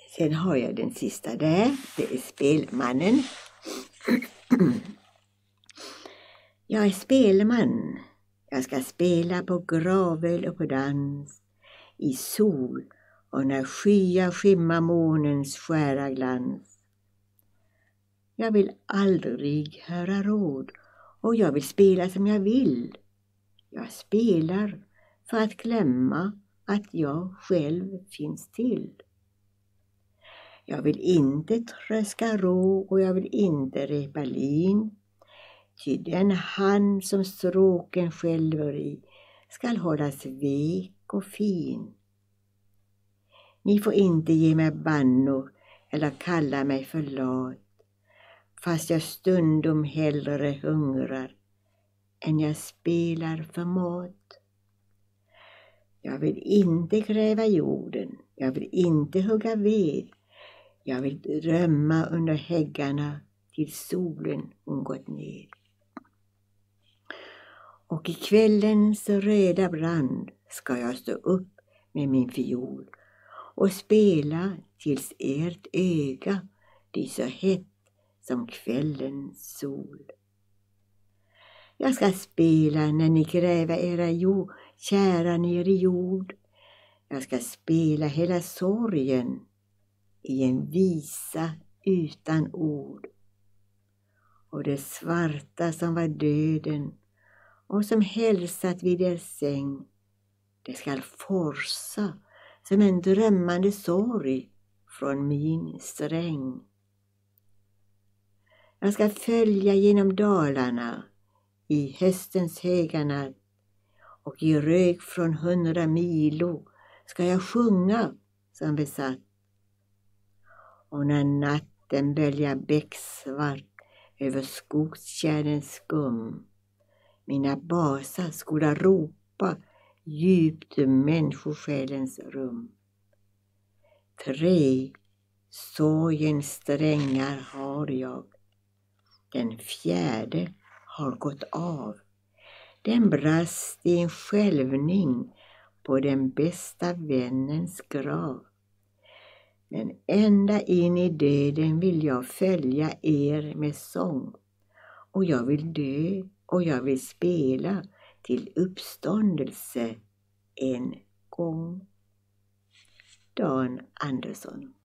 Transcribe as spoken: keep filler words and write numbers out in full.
Sen har jag den sista där, det är spelmannen. Jag är spelman. Jag ska spela på gravel och på dans, i sol och när skyar skimma månens skära glans. Jag vill aldrig höra råd och jag vill spela som jag vill. Jag spelar för att glömma att jag själv finns till. Jag vill inte tröska rå och jag vill inte repa lin. Ty den hand som stråken skälver i skall hållas vek och fin. Ni får inte ge mig bannor eller kalla mig för lat, fast jag stundom hellre hungrar än jag spelar för mat. Jag vill inte gräva jorden, jag vill inte hugga ved. Jag vill drömma under häggarna till solen hon gått ner. Och i kvällens röda brand ska jag stå upp med min fiol och spela tills ert öga lyser hett som kvällens sol. Jag ska spela när ni gräver era jord, kära ner i jord. Jag ska spela hela sorgen i en visa utan ord. Och det svarta som var döden och som hälsat vid er säng, det skall forsa som en drömmande sorg från min sträng. Jag ska följa genom dalarna i höstens höga natt, och i rök från hundra milo ska jag sjunga som besatt. Och när natten böljar becksvart över skogstjärnens skum, mina basar skola ropa djupt ur människosjälens rum. Tre sorgens strängar har jag, den fjärde har gått av. Den brast i en skälvning på den bästa vännens grav. Men ända in i döden vill jag följa er med sång. Och jag vill dö och jag vill spela till uppståndelse en gång. Dan Andersson.